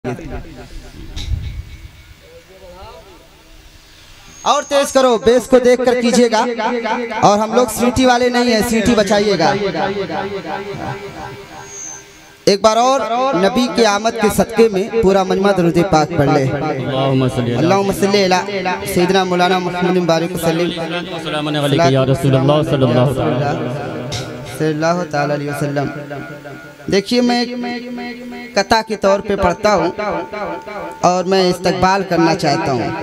और तेज करो, बेस को देखकर कीजिएगा। और हम लोग सीटी वाले नहीं है, सीटी बचाइएगा। एक बार और नबी के आमद के सदके में पूरा मजमा दरूद पाक पढ़ ले। अल्लाहुम्मा सल्ली अला सय्यिदना मौलाना मुहम्मद बारिक सल्लल्लाहु तआला अलैहि वसल्लम। देखिए, मैं कथा के तौर पे पढ़ता हूँ और मैं इस्तकबाल करना चाहता हूँ।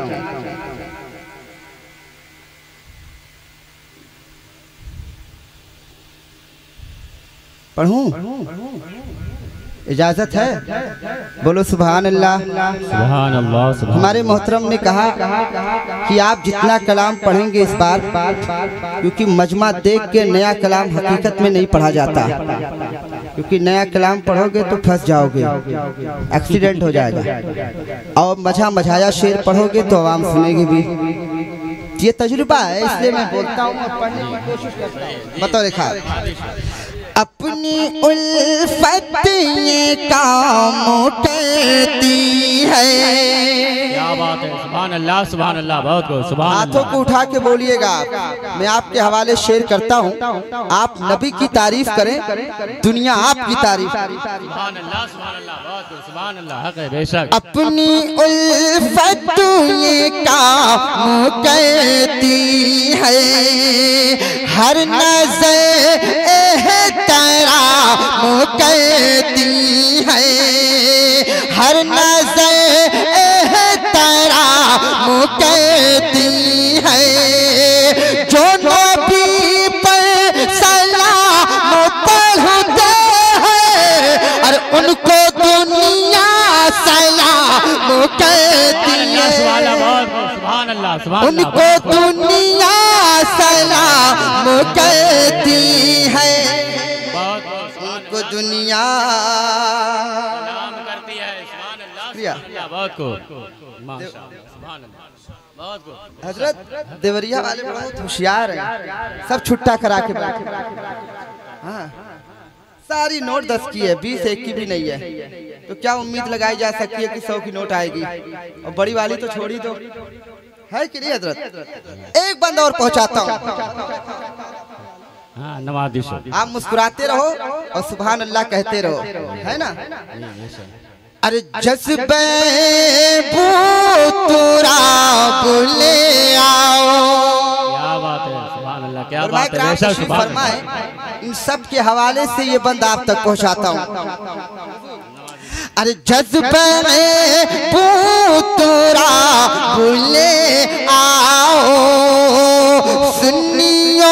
पढ़ूं? इजाजत है? बोलो सुभान अल्लाह। सुभान अल्लाह। हमारे मोहतरम ने कहा कि आप जितना कलाम पढ़ेंगे इस बार, क्योंकि मजमा देख के नया कलाम हकीकत में नहीं पढ़ा जाता, क्योंकि नया कलाम पढ़ोगे तो फंस जाओगे, एक्सीडेंट हो जाएगा। और मझाया शेर पढ़ोगे तो आवाम सुनेगी भी। ये तजुर्बा है, इसलिए मैं बोलता हूँ, पढ़ने की कोशिश करता हूँ। बताओ रेखा। अपनी उल्फत ये काम करती है। क्या बात है, सुभान अल्लाह सुभान अल्लाह। बहुत खूब, सुभान अल्लाह। हाथों को उठा के बोलिएगा। मैं आपके हवाले शेर करता हूँ, आप नबी की तारीफ करें, दुनिया आपकी तारीफ। सुभान अल्लाह सुभान अल्लाह। बहुत खूब, सुभान अल्लाह। हक है, बेशक। अपनी उल्फत ये काम करती है, हर नजर एहतराम करती है, हर नजर एहतराम करती है। जो नबी पर सलाम पढ़ते हैं और उनको दुनिया सलाम करती है, सुभान अल्लाह सुभान अल्लाह। उनको दुनिया सलाम करती है, उनको दुनिया सलाम करती है। सुभान अल्लाह। बहुत खूब, माशाअल्लाह, सुभान अल्लाह। बहुत खूब। हजरत देवरिया वाले बहुत होशियार हैं, सब छुट्टा करा के बैठे। हाँ, सारी नोट 10 की है, 20 1 की भी नहीं है। तो क्या उम्मीद लगाई जा सकती है कि 100 की नोट आएगी? और बड़ी वाली तो छोड़ी दो, है कि नहीं हजरत? एक बंदा और पहुंचाता हूँ। हाँ, नवाज़। आप मुस्कुराते रहो और सुभान अल्लाह कहते रहो, है ना? अरे जज्बे बूतुरा बुले आओ। क्या बात है, सुभान अल्लाह। क्या बात है, बेशक। फरमाए, इन सब के हवाले से ये बंद आप तक पहुंचाता हूँ। अरे जज्बे बूतुरा बुले आओ, सुन्नियो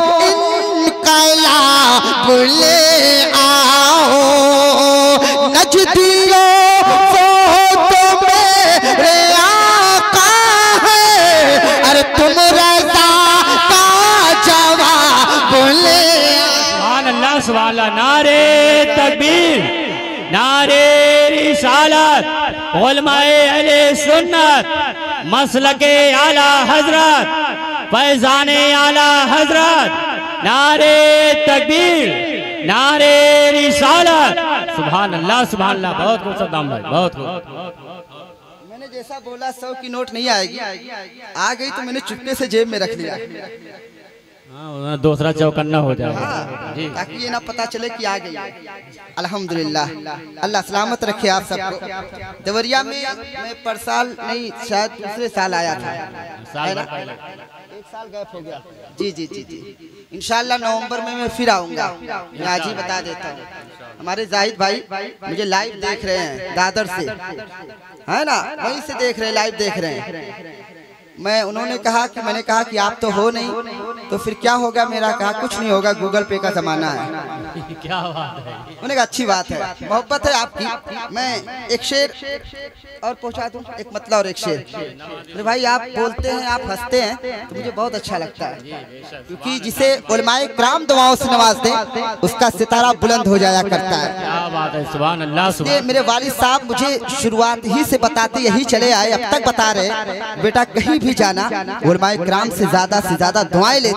इनकला बुले आओ, नजदियो वो तो मेरे आका है, अरे तुम रज़ा का जवाब बुले। सुभान अल्लाह सुभान अल्लाह। नारे तकबीर, नारे रिसालत, उलमाए अहले सुन्नत, मसलके आला हजरत, फैजाने आला हजरत। नारे तकबीर, नारे रिसालत। सुभान अल्लाह सुभान अल्लाह। बहुत खूब सद्दाम भाई, बहुत खूब। मैंने जैसा बोला 100 की नोट नहीं आएगी, आ गई तो मैंने चुपके से जेब में रख लिया। हाँ, दूसरा चौकन्ना हो जाएगा। हाँ, ताकि ये ना पता चले कि आ गई। अल्हम्दुलिल्लाह, अल्लाह सलामत रखे आप सबको। देवरिया में मैं पर साल नहीं, शायद दूसरे साल आया था, है ना? 1 साल गैप हो गया। जी जी जी जी। इंशाल्लाह नवंबर में मैं फिर आऊंगा। मैं आज ही बता देता हूँ। हमारे जाहिद भाई मुझे लाइव देख रहे हैं दादर से, है ना? वहीं से देख रहे हैं, लाइव देख रहे हैं। मैंने कहा कि आप तो हो नहीं, तो फिर क्या होगा मेरा? कहा कुछ नहीं होगा, गूगल पे का जमाना है। क्या बात है? उन्होंने कहा अच्छी बात है, मोहब्बत है आपकी। मैं एक शेर और पहुंचा दूं, एक मतलब और एक शेर। अरे भाई, आप बोलते हैं, आप हंसते हैं, तो मुझे बहुत अच्छा लगता है, क्योंकि जिसे उलमाए किराम दुआओं से नवाज दे, उसका सितारा बुलंद हो जाया करता है। क्या बात है, सुभान अल्लाह सुभान। मेरे वालिद साहब मुझे शुरुआत ही से बताते यही चले आए, अब तक बता रहे, बेटा कहीं भी जाना, उलमाए किराम से ज्यादा दुआएं लेते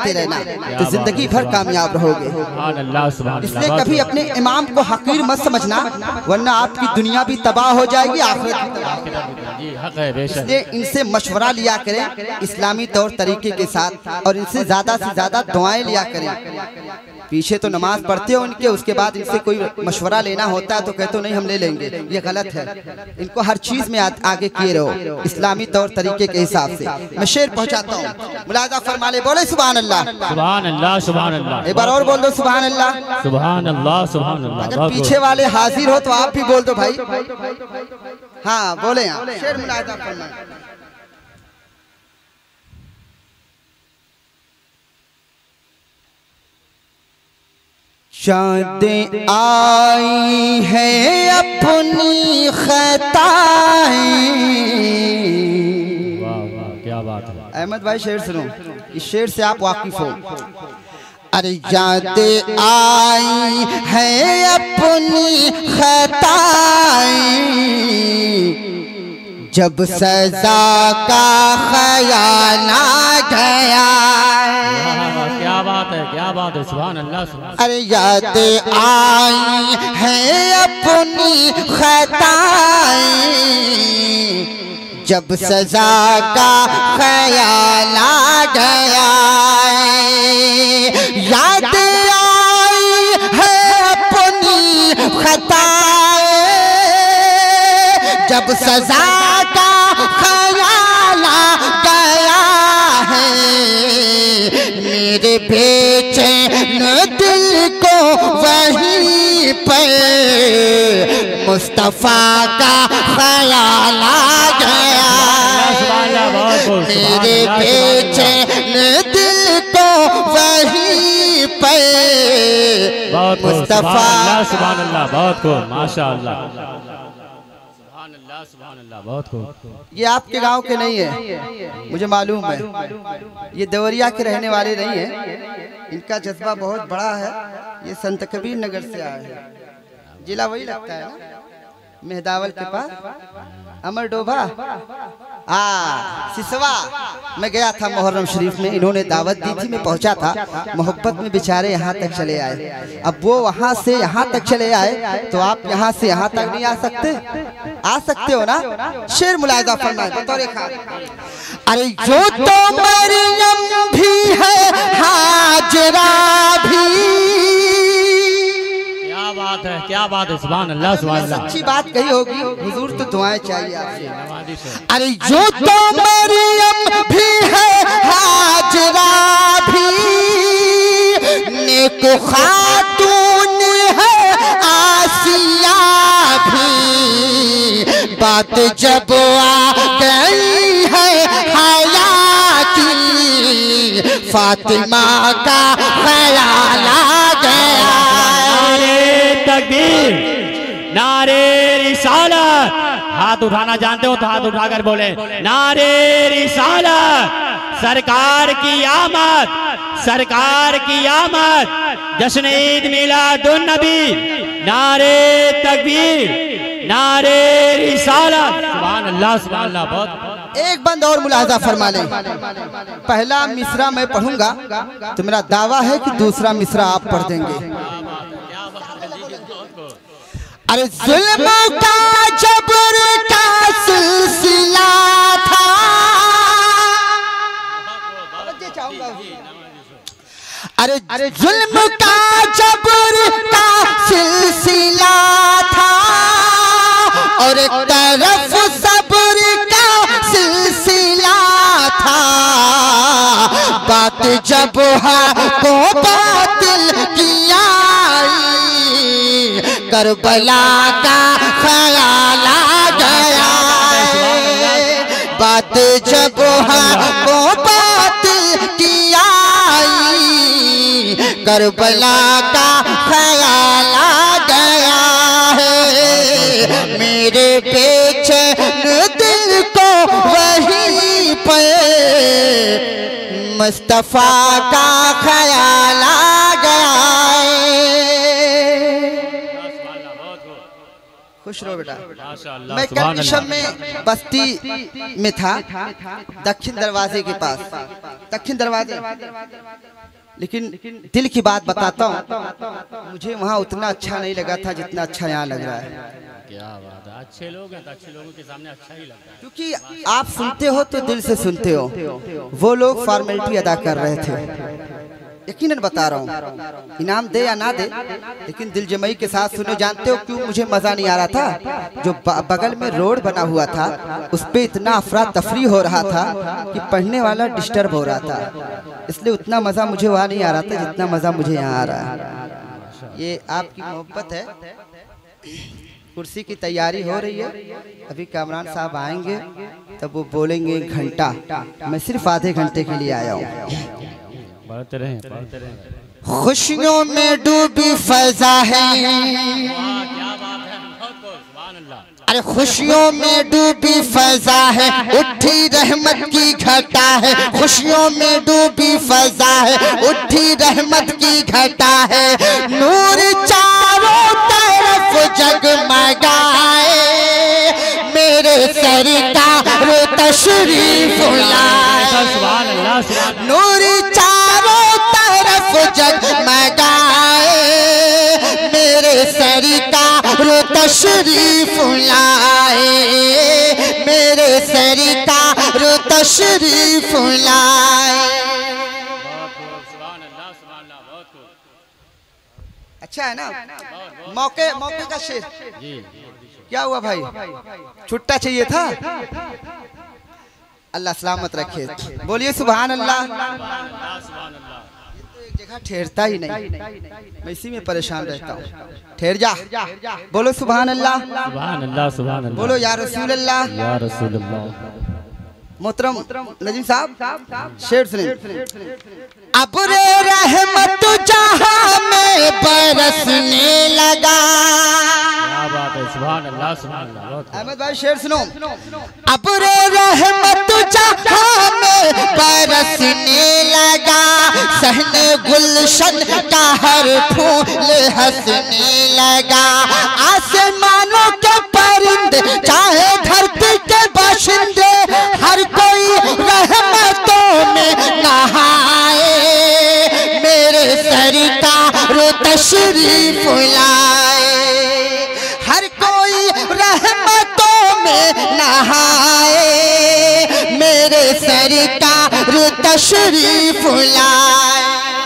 देते रहना तो जिंदगी भर कामयाब रहोगे। इसलिए कभी अपने इमाम को हकीर मत समझना, वरना आपकी दुनिया भी तबाह हो जाएगी, आखिरत भी तबाह। इसलिए इनसे मशवरा लिया करें इस्लामी तौर तरीके के साथ, और इनसे ज्यादा से ज्यादा दुआएं लिया करें। पीछे तो नमाज पढ़ते हो उनके, उसके बाद इनसे कोई मशवरा लेना होता है तो कहते हो नहीं हम ले लेंगे, ये गलत है। इनको हर चीज में आगे किए रहो इस्लामी तौर तरीके के हिसाब से। मैं शेर पहुंचाता हूँ, मुलाजा फरमा ले, बोले सुभान अल्लाह, सुभान अल्लाह, सुभान अल्लाह। एक बार और बोल दो सुभान अल्लाह, सुभान अल्लाह, सुभान अल्लाह। अगर पीछे वाले हाजिर हो तो आप भी बोल दो भाई। हाँ बोले, शेर मुलाजा फरमाए। चाँद आई है अपनी खताएं। वाह वाह, क्या बात है। अहमद भाई शेर सुनो, इस शेर से आप वाकिफ हो। अरे चाँद आई है अपनी खताएं, जब सजा का ख्याल आ गया। क्या बात है, क्या बात है, सुभान अल्लाह, सुभान। अरे याद आई है अपनी खताएं, जब सजा का ख्याल आ गया। याद आई है अपनी खताएं, जब सजा का ख्याल आ गया है। मेरे बेचैन दिल को वहीं पर मुस्तफा का ख्याल आ गया। मेरे बेचैन दिल को वहीं पर मुस्तफा। सुभान अल्लाह, बहुत को माशाअल्लाह, सुभान अल्लाह, बहुत खूब। ये आपके गांव के नहीं है, मुझे मालूम है। ये देवरिया के रहने वाले नहीं है, इनका जज्बा बहुत बड़ा है। ये संत कबीर नगर से आए हैं, जिला वही लगता है ना, मेहदावल के पास अमर डोभा। सिसवा। मैं गया था मुहर्रम शरीफ में, इन्होंने दावत दी थी, मैं पहुंचा था। मोहब्बत में बेचारे यहाँ तक चले आए। अब वो वहाँ से यहाँ तक चले आए तो आप यहाँ से यहाँ तक नहीं आ सकते? आ सकते हो ना? शेर मुलाहिजा फरमाए बतौर खान। अरे जो तो मरियम भी है, हाजरा भी। क्या बात है, सुभान अल्लाह, सुभान अल्लाह। अच्छी बात कही होगी, हुजूर तो दुआएं चाहिए आपसे। अरे जो तो मरियम भी है, हाजरा भी, नेक खातून है, आसिया भी। बात जब आ गई है हया की, फातिमा का ख्याल आ गया। तकबीर, नारे रिसालत। हाथ उठाना जानते हो तो हाथ उठाकर बोले, नारे रिसालत। सरकार की आमद, सरकार की आमद, जश्न ईद मिलादुन नबी। नारे तकबीर, नारे रिसालत। सुभान अल्लाह, सुभान अल्लाह, बहुत। एक बंद और मुलाहजा फरमा लें। पहला मिसरा मैं पढ़ूंगा तो मेरा दावा है कि दूसरा मिसरा आप पढ़ देंगे। अरे जुल्म का जबर का सिलसिला था। अरे जुल्म का जबर का सिलसिला था, और एक तरफ सब्र का सिलसिला था। बात जब को बातिल किया, करबला का ख्याल आ गया। बात जब को बातिल किया, करबला का ख्याल आ गया है। मेरे बेचैन दिल को वहीं पर मुस्तफा का ख्याल आ गया है। खुश रहो बेटा। माशाअल्लाह, मैं सुभान कंडीशन अल्लाह। में बस्ती में था, दक्षिण दरवाजे के पास, दक्षिण दरवाजे। लेकिन दिल की बात बताता हूँ, मुझे वहाँ उतना अच्छा नहीं लगा था जितना अच्छा यहाँ लग रहा है। क्या बात है, अच्छे लोग हैं तो अच्छे लोगों के सामने अच्छा ही लगता है। क्योंकि आप सुनते हो तो दिल से सुनते हो, वो लोग फॉर्मेलिटी अदा कर रहे थे। यकीनन बता रहा हूँ, इनाम दे या ना दे, लेकिन दिल जमई के साथ सुनो। जानते हो क्यों मुझे मजा नहीं आ रहा था? जो बगल में रोड बना हुआ था उस पे इतना अफरा तफरी हो रहा था कि पढ़ने वाला डिस्टर्ब हो रहा था, इसलिए उतना मजा मुझे वहाँ नहीं आ रहा था जितना मजा मुझे यहाँ आ रहा है। ये आपकी मोहब्बत है। कुर्सी की तैयारी हो रही है, अभी कामरान साहब आएंगे तब वो बोलेंगे घंटा। मैं सिर्फ आधे घंटे के लिए आया हूँ। बढ़ते रहे, बढ़ते रहे। खुशियों में डूबी फजा है, क्या बात है, सुभान अल्लाह। अरे खुशियों में डूबी फजा है, उठी रहमत की घटा है। खुशियों में डूबी फजा है, उठी रहमत की घटा है। नूर चारों तरफ जगमगाए, मेरे सरकार तशरीफ लाए। सुभान अल्लाह, सुभान अल्लाह। नूर चारों तरफ जगमगाए, मेरे सरकार तशरीफ लाए, मेरे सरकार तशरीफ लाए। अच्छा है ना? मौके मौके का शेर। क्या हुआ भाई, छुट्टा चाहिए था? अल्लाह सलामत रखे। बोलिए सुभान अल्लाह। एक जगह ठहरता ही नहीं, मैं इसी में परेशान रहता हूँ। ठहर जा, बोलो सुभान अल्लाह। सुभान अल्लाह, सुभान अल्लाह। बोलो या रसूल अल्लाह, या रसूल अल्लाह। मोहतरम नजीम साहब शेर सुनिए। अब्रे रहमत जहां में बरसने लगा। क्या बात है, सुभान अल्लाह, सुभान अल्लाह। अहमद भाई शेर सुनो। अब्रे रहमत जहां में बरसने लगा, सहने गुलशन का हर फूल हंसने लगा। आसमानों के परिंदे चाहे धरती के बाशिंदे, हर कोई रहमतों में नहाए, मेरे सरकार तशरीफ लाए। हर कोई रहमतों में नहाए, मेरे सरकार तशरीफ लाए।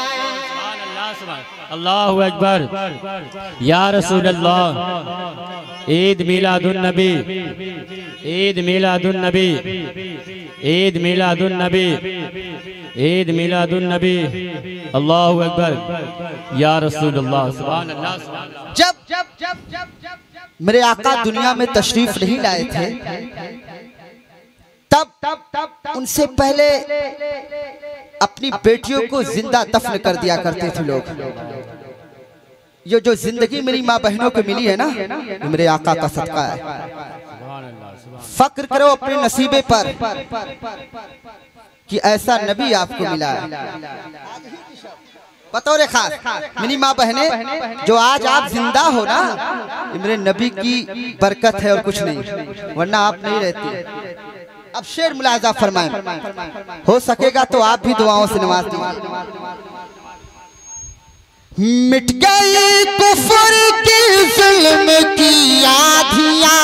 अल्लाहु अकबर। या रसूल अल्लाह। ईद मिलादुन नबी, ईद मिलादुन नबी, ईद मिलादुन नबी, ईद मिलादुन नबी। अल्लाहु अकबर। या रसूल अल्लाह। सुभान अल्लाह, सुभान अल्लाह। जब मेरे आका दुनिया में तशरीफ नहीं लाए थे, तब उनसे पहले अपनी बेटियों को जिंदा दफन कर दिया करते थे लोग। ये जो जिंदगी मेरी माँ बहनों को मिली है ना, ये मेरे आका का सदका है। फक्र करो अपने नसीबे पर कि ऐसा नबी आपको मिला है। बतौर खास मेरी माँ बहने, जो आज आप जिंदा हो ना, ये मेरे नबी की बरकत है और कुछ नहीं, वरना आप नहीं रहते। अब शेर मुलाजा फरमाएं, हो सकेगा तो आप भी दुआओं से नवाज दीजिए। मिट गई कुफर की जुल्म की आधियां,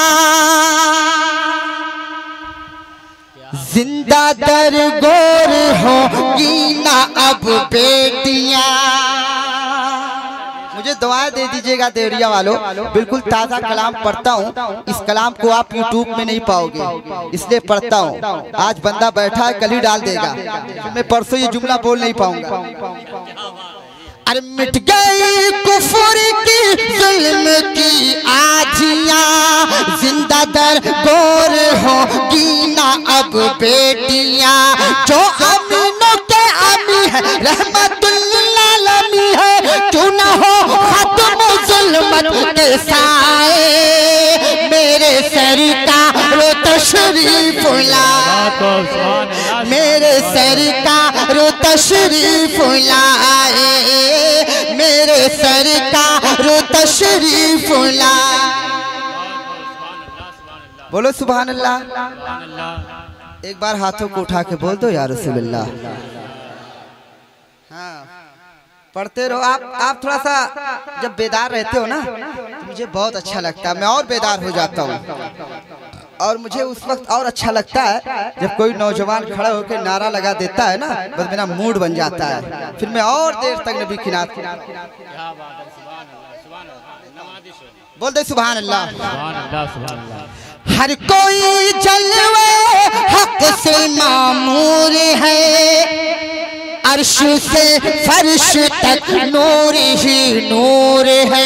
जिंदा दरगोर होगी ना अब बेटियां। मुझे दुआएं दे दीजिएगा देवरिया वालों, बिल्कुल ताज़ा कलाम पढ़ता हूँ। इस कलाम को आप यूट्यूब में नहीं पाओगे, इसलिए पढ़ता हूँ। आज बंदा बैठा है, कल ही डाल देगा, मैं परसों ये जुमला बोल नहीं पाऊंगा। अरे मिट गई कुफर की जुल्म की आधियां, जिंदा दरगोर होगी ना अब बेटियां। जो अमीनों के अमी है, रहमतुल्लिल आलमी है, क्यों ना हो खत्म जुल्मत के साए, मेरे सरकार तशरीफ लाए, मेरे सरकार तशरीफ लाए, मेरे सरकार तशरीफ लाए। बोलो सुभान अल्लाह। एक बार हाथों को उठा के बोल दो या रसूलुल्लाह। हाँ पढ़ते रहो आप थोड़ा सा जब बेदार रहते हो ना तो मुझे बहुत अच्छा लगता है, मैं और बेदार हो जाता हूँ। और मुझे उस वक्त और अच्छा लगता है जब कोई नौजवान खड़ा होकर नारा लगा देता है ना, बस मेरा मूड बन जाता है, फिर मैं और देर तक नबी की नात बोल दे सुभान अल्लाह। हर कोई जलवे हक से मामूर है, अर्श से फर्श तक नूर ही नूर है।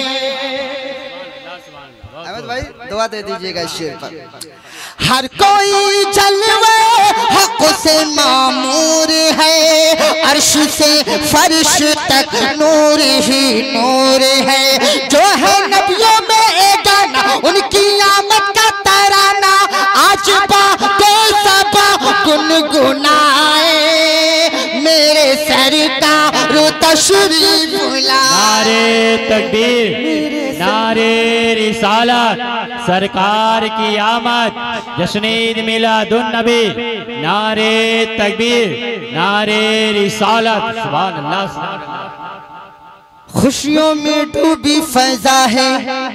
अहमद भाई दुआ दे दीजिएगा इस शेर पर। हर कोई जलवे हक से मामूर है, अर्श से फर्श तक नूर ही नूर है। जो है नबियों में एक गाना उनकी आमद का तराना, आज बातें सब गुनगुनाए मेरे सरकार तशरीफ लाए। नारे तकबीर, नारे रिसालत, सरकार की आमद, जश्न ईद मिलादुन नबी, नारे तकबीर, नारे रिसालत, सुभान अल्लाह सुभान अल्लाह। खुशियों में डूबी फजा है,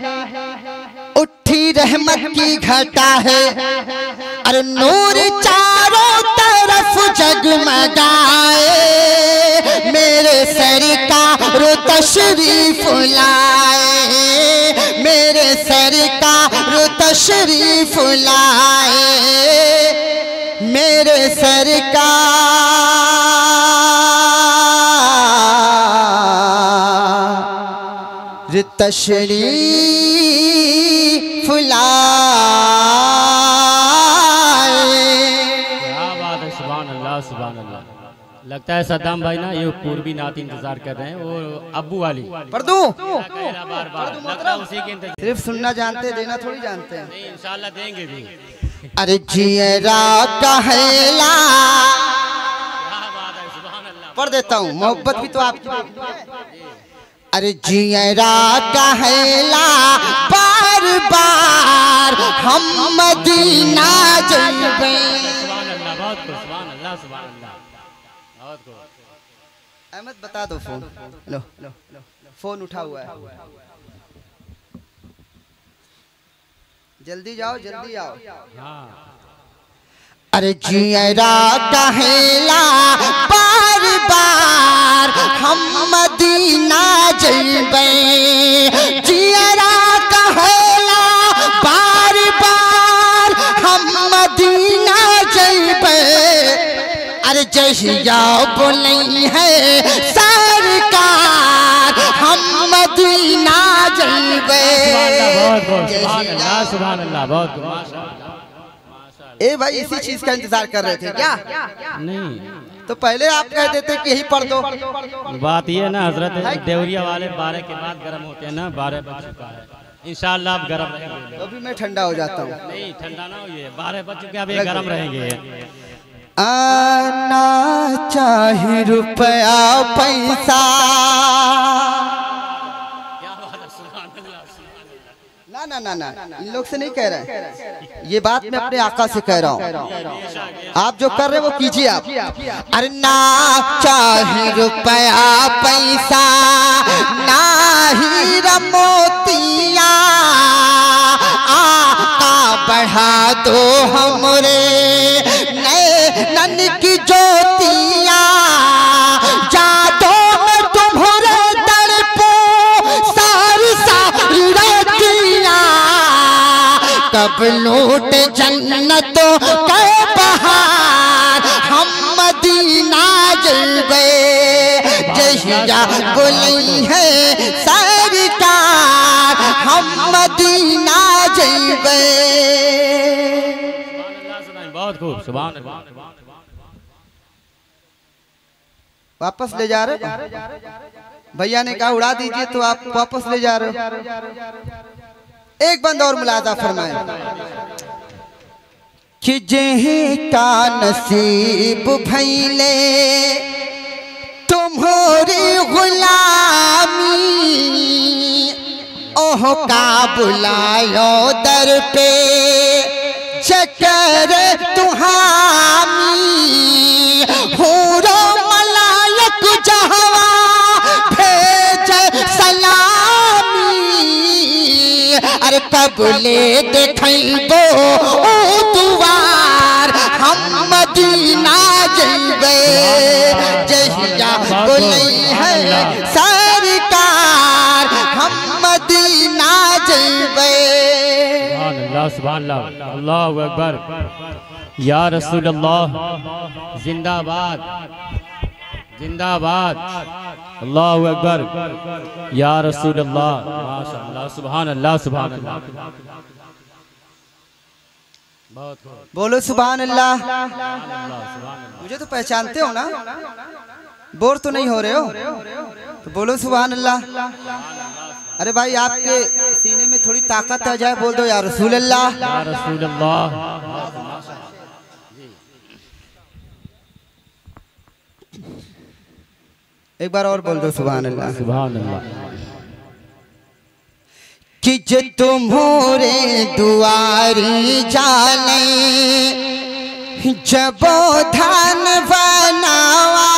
उठी रहमत की घटा है, और नूर चारों तरफ जगमगाए मेरे सरकार तशरीफ लाए, मेरे सरकार तशरीफ लाए, मेरे सरकार तशरीफ लाए। सुभान अल्लाह। लगता है सद्दाम भाई ना ये पूर्वी नात इंतजार कर रहे हैं, वो अब्बू वाली पढ़ दूं? बार लगता है उसी के इंतजार। सिर्फ सुनना जानते देना थोड़ी जानते हैं। नहीं इंशाल्लाह देंगे भी। अरे जियरा कहला, पढ़ देता हूँ, मोहब्बत भी तो आपकी। अरे जियरा कहला बार बार हम मदीना जइबे। अहमद बता दो फोन। लो फोन उठा हुआ है, जल्दी जाओ जल्दी आओ। अरे जियरा कहला बार बार हम मदीना जइबे, जियरा कहला बार बार हम मदीना जइबे। अरे जहिया बोलई है सरकार हम मदीना जइबे। सुभान अल्लाह बहुत। ए भाई इसी चीज का इंतजार कर रहे थे क्या? नहीं तो पहले आप कह देते कि यही पढ़ दो। बात ये ना हजरत, देवरिया वाले 12 के बाद गर्म होते हैं ना, 12 बज चुका है, इंशाल्लाह आप गर्म रहेंगे। तो भी मैं ठंडा हो जाता हूँ। नहीं ठंडा ना हो, ये 12 बज चुके, अब ये गर्म रहेंगे। आना चाहे रुपया पैसा, ना ना ना ना इन लोग से नहीं कह रहे हैं, ये बात मैं अपने आका से कह रहा हूँ। आप जो कर रहे हो वो कीजिए आप। अरे ना चाहे रुपया पैसा, ना ही रमोतिया, आका बढ़ा दो हमरे नैनन की ज्योतिया, जादो में तुम्हारे दर पो सारी सारी रातियां, कब लूट जन्नतों के बहार हम मदीना जइबे। जहिया बोली है सरकार हम मदीना जइबे। बहुत खूब सुभान अल्लाह। वापस ले जा रहे भैया ने कहा उड़ा दीजिए, तो आप वापस ले जा रहे हो। एक बंद और मुलाजा फरमाए कि जेहि का नसीब भैले तुम्हारी गुलामी, ओह का बुलायो दर पे शकर तुहामी हूरो मलायक जहवा भेज सलामी। अरे कबले देखो ओ दुआर हम मदीना जइबे जहिया बोलै है सरकार हम मदीना जइबे। सुभान अल्लाह, अल्लाहु अकबर, या रसूल अल्लाह, जिंदाबाद जिंदाबाद, अल्लाहु अकबर, या रसूल अल्लाह, माशाअल्लाह, सुभान अल्लाह, सुभान अल्लाह। बोलो सुभान अल्लाह। मुझे तो पहचानते हो ना, बोर तो नहीं हो रहे हो, तो बोलो सुभान अल्लाह। अरे भाई आपके सीने में थोड़ी ताकत आ जाए, बोल दो या रसूल अल्लाह, या रसूल अल्लाह। एक बार और बोल दो सुभान अल्लाह, सुभान अल्लाह। कि जो तुम्हारे दुआरी जाने जब धान बनावा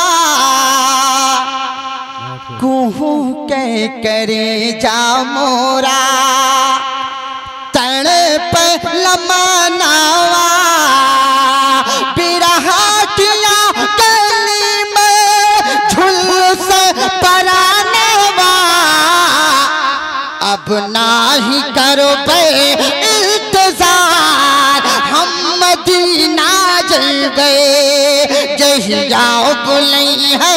कुहू के करे जा मोरा तण पे लमनावा बिरहा किया गली में झुलस परानवा अब नाही करो पे इंतजार हम मदीना जइबे जहिया बुलई है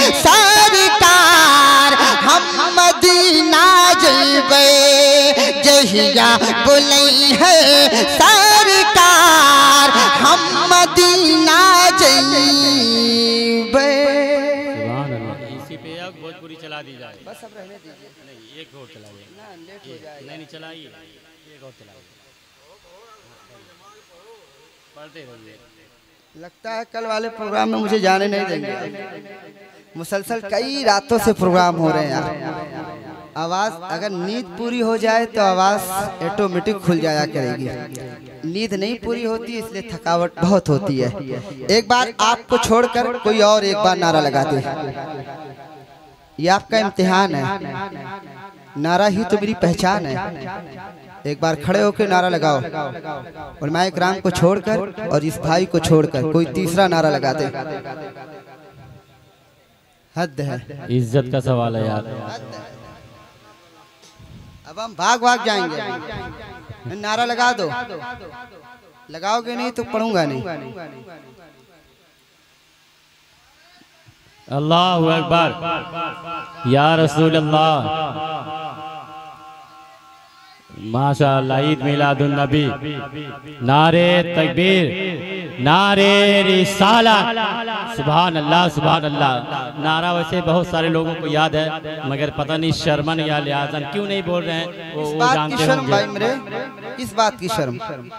सरकार हम मदीना जइबे जहिया बुलई है सरकार हम मदीना जइबे। इसी पे अब भोजपुरी चला दी जाए, बस अब रहने दीजिए, नहीं एक और चलाइए, लेट हो जाएगा, नहीं चलाइए, एक और चलाइए, पढ़ते रहिए। लगता है कल वाले प्रोग्राम में मुझे जाने नहीं देंगे, मुसलसल कई रातों से प्रोग्राम हो रहे हैं यार। आवाज़ अगर नींद पूरी हो जाए तो आवाज़ ऑटोमेटिक खुल जाया करेगी, नींद नहीं पूरी होती इसलिए थकावट बहुत होती है। एक बार आपको छोड़कर कोई और एक बार नारा लगाते, ये आपका इम्तिहान है, नारा ही तो मेरी पहचान है। एक बार खड़े होकर नारा लगाओ, उलमाए किराम को छोड़कर और इस भाई को छोड़कर कोई तीसरा नारा लगाते, हद है, इज्जत का सवाल है यार। अब हम भाग भाग जाएंगे, नारा लगा दो, लगाओगे नहीं तो पढ़ूंगा नहीं। अल्लाहु अकबर, या रसूल अल्लाह, माशाअल्लाह, ईद मिलादुन नबी, नारे तकबीर, नारे रिसालत, सुभान अल्लाह, सुभान अल्लाह। नारा वैसे बहुत सारे लोगों को याद है, मगर पता नहीं शर्मन या लिहाजन क्यों नहीं बोल रहे हैं, वो जानते होंगे। भाई मेरे, इस बात की शर्म,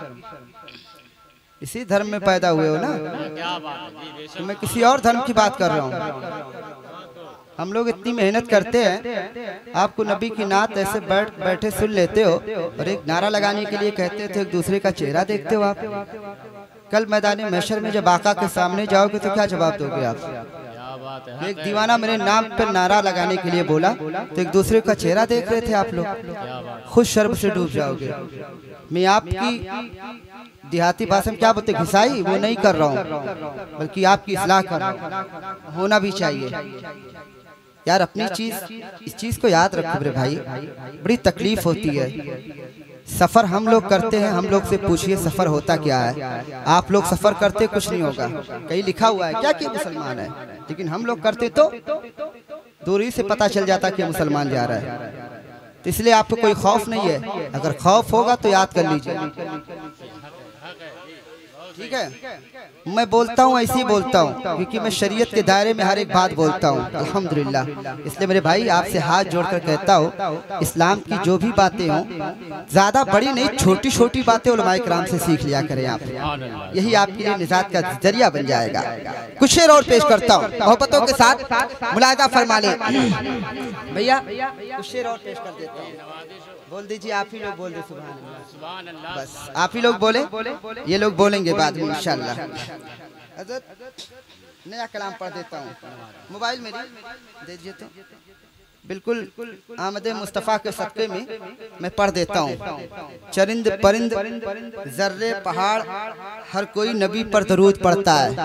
इसी धर्म में पैदा हुए हो ना, क्या बात है, तो मैं किसी और धर्म की बात कर रहा हूँ। हम लोग इतनी मेहनत करते हैं, आपको नबी की नात ऐसे बैठे सुन लेते हो और एक नारा लगाने के लिए कहते थे, एक दूसरे का चेहरा देखते हो आप। कल मैदान महशर में जब आका के सामने जाओगे तो क्या जवाब दोगे आप? एक दीवाना मेरे नाम पर नारा लगाने के लिए बोला तो एक दूसरे का चेहरा देख रहे थे आप लोग, खुद शर्म से डूब जाओगे। मैं आपकी देहाती भाषा में क्या बोलते, घिसाई वो नहीं कर रहा हूँ, बल्कि आपकी इस्लाह कर रहा हूँ, होना भी चाहिए यार। अपनी चीज, इस चीज को याद रखो मेरे भाई, बड़ी तकलीफ होती है। सफर हम लोग करते हैं, हम लोग से पूछिए सफर होता क्या है। आप लोग सफर करते कुछ नहीं होगा, कहीं लिखा हुआ है क्या कि मुसलमान है, लेकिन हम लोग करते तो दूरी से पता चल जाता कि मुसलमान जा रहा है। तो इसलिए आपको कोई खौफ नहीं है, अगर खौफ होगा तो याद कर लीजिए। ठीक है, मैं बोलता हूँ ऐसे ही बोलता हूँ क्योंकि मैं शरीयत के दायरे में हर एक बात बोलता हूँ अल्हम्दुलिल्लाह। इसलिए मेरे भाई आपसे हाथ जोड़कर कहता हूँ इस्लाम की जो भी बातें हों ज़्यादा बड़ी नहीं, छोटी छोटी बातें उलमाए किराम से सीख लिया करें आप, यही आपके लिए निजात का जरिया बन जाएगा। कुछ शेर और पेश करता हूँ मोहब्बतों के साथ, मुलाहिजा फरमा लें भैया, कुछ शेर और पेश कर देता हूँ। बोल दीजिए, आप ही लोग बोल दे सुभान अल्लाह, बस आप ही लोग बोले, ये लोग बोलेंगे बाद में इंशाअल्लाह। हज़रत नया कलाम पढ़ देता हूँ, मोबाइल मेरी दे दीजिए तो बिल्कुल आमद मुस्तफ़ा के सदक़े में मैं पढ़ देता हूँ। चरिंद परिंद जर्रे पहाड़ हर कोई नबी पर दरूद पढ़ता है,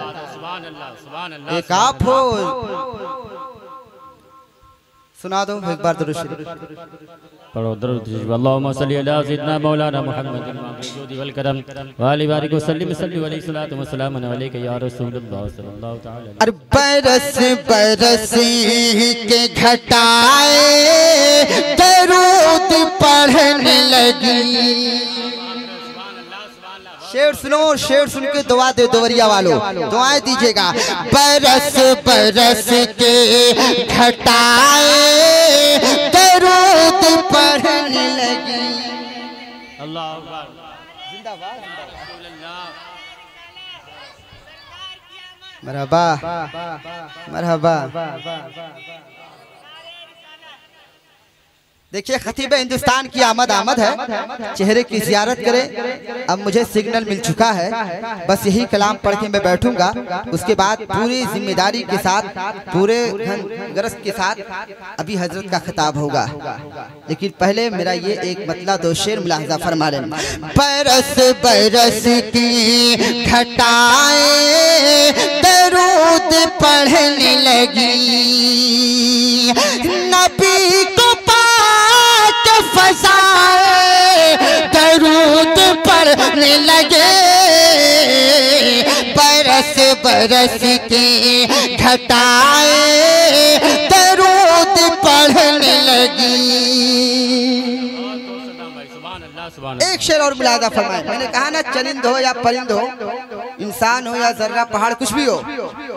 एक आप हो सुना दो एक बार दरूद शरीफ पढ़ो। दरूद शरीफ अल्लाहुम्मा सल्ली अला सय्यिदना मौलाना मुहम्मदिन वल वल करम व अली बारिक वसल्लिम सल्लल्लाहु अलैहि सलातु व सलाम अलैका या रसूलुल्लाह सल्लल्लाहु तआला। अरे बरस बरस के घटाए दरूद पढ़ने लगी। शेर सुनो, शेर सुन के दुआ दे देवरिया वालों, दुआएं दीजिएगा। बरस बरस के घटाए दरूद पढ़ने लगी। अल्लाह अकबर, जिंदाबाद मरहबा मरहबा। देखिए खतीब हिंदुस्तान की आमद आमद है, चेहरे की जियारत करें। अब मुझे सिग्नल मिल चुका है, बस यही कलाम पढ़ के मैं बैठूंगा। उसके बाद पूरी जिम्मेदारी के साथ, पूरे गरज के साथ अभी हजरत का खिताब होगा, लेकिन पहले मेरा ये एक मतला दो शेर मुलाहिजा फरमा लें। बरस बरस की घटाए दरूद पढ़ने लगी, नबी को फसाए दरूद पढ़ने लगे। बरस बरस के घटाए दरूद पढ़ने लगी। एक शेर और मुलाहिजा फरमाए। मैंने कहा ना, चरिंद हो या परिंद हो, इंसान हो या जर्रा पहाड़, कुछ भी हो,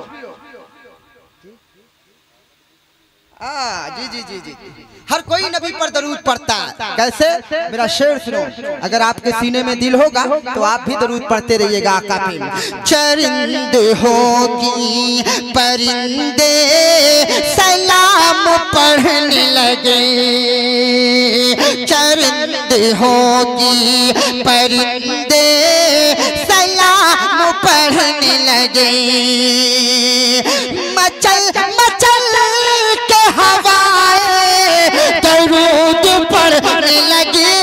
जी जी जी जी, हर कोई नबी पर दरूद पढ़ता है। कैसे? मेरा शेर सुनो, अगर आपके सीने में दिल होगा तो आप भी दरूद पढ़ते रहिएगा आका पे। चरिंद होगी परिंदे सलाम पढ़ने लगे, चरिंद होगी परिंदे सलाम पढ़ने लगे। मचल मचल के हवाएं दरूद पढ़ने लगे।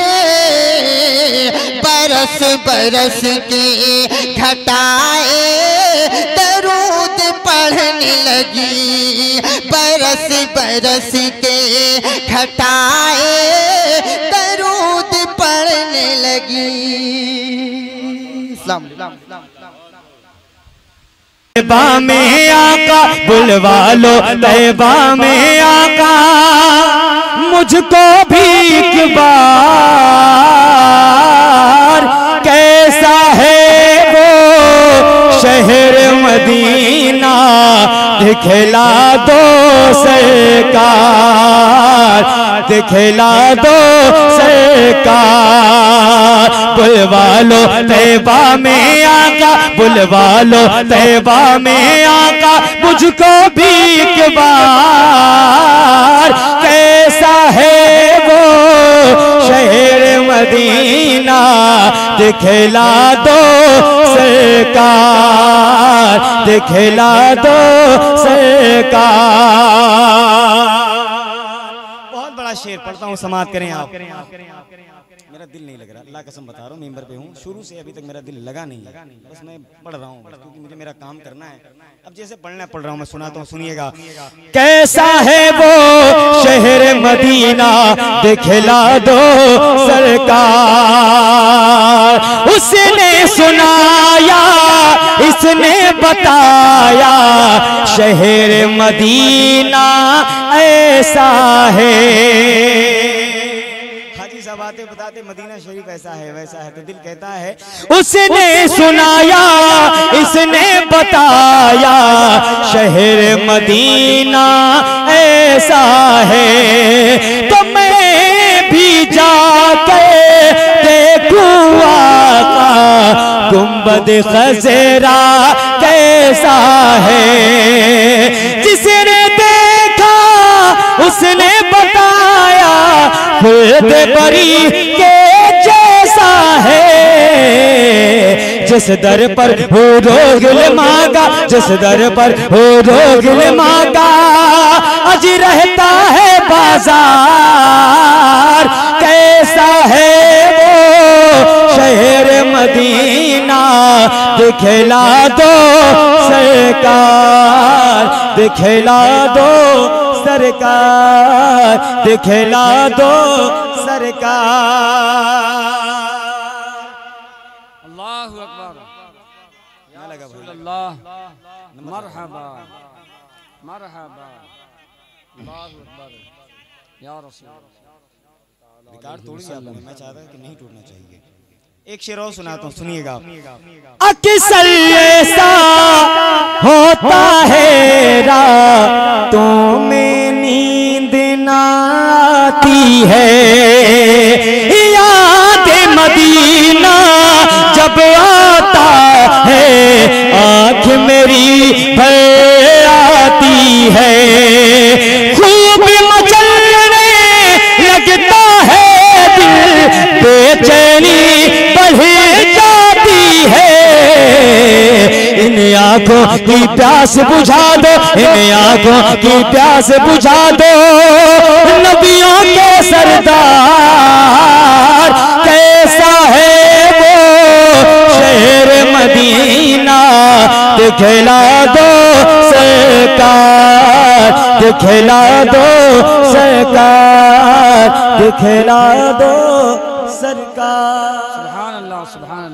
बरस बरस के घटाए दरूद पढ़ने लगी। बरस बरस के घटाए दरूद पढ़ने लगी। तैबा में आका बुलवा लो, तैबा में आका मुझको भी एक बार। कैसा है वो शहर मदीना दिखला दो सरकार, दिखला दो सरकार। बुलवा लो तैबा में आका, बुलवा लो तैबा में आका मुझको भी एक बार। कैसा है वो शहर मदीना दिखला दो सरकार, दिखला दो सरकार। बहुत बड़ा शेर पढ़ता हूँ, समाप्त करें आप। मेरा दिल नहीं लग रहा, अल्लाह कसम बता रहा हूँ, मेंबर पे हूँ, शुरू से अभी तक मेरा दिल लगा नहीं है। बस मैं पढ़ रहा हूँ क्योंकि मुझे मेरा काम करना है। अब जैसे पढ़ना पढ़ रहा हूँ, मैं सुनाता हूँ, सुनिएगा। कैसा है वो शहर मदीना दिखला दो सरकार। उसने सुनाया, इसने बताया, शहर मदीना ऐसा है। बताते बताते मदीना शरीफ ऐसा है वैसा है तो दिल कहता है उसने सुनाया इसने बताया शहर मदीना ऐसा है तो मैं भी जाके देखूं आका गुंबद खज़रा कैसा है। जिसने देखा उसने बताया खुद बरी के जैसा है। जिस दर पर हो रोगिल मांगा जिस दर पर हो रोगिल मांगा अज रहता है बाजार कैसा है वो शहर मदीना दिखला दो सरकार दिखला दो सरकार दिखला दो सरकार। अल्लाहु अकबर अल्लाह मरहबा मरहबा अल्लाहु अकबर या रसूल। रिकॉर्ड तोड़ दिया आपने, मैं चाहता कि नहीं टूटना चाहिए। एक शेर और सुनाता हूँ, सुनिएगा आप। अक्सर ऐसा होता है रातों में नींद ना आती है याद मदीना जब आता है आँख मेरी भर आती है। खूब मचलने लगता है दिल बेचैनी बढ़ जाती है। इन आँखों की प्यास बुझा दो इन आँखों की प्यास बुझा दो नबियों के सरदार कैसा है वो शहर मदीना दिखला दो सरकार दिखला दो सरकार दिखला दो सरकार। सुभान अल्लाह सुभान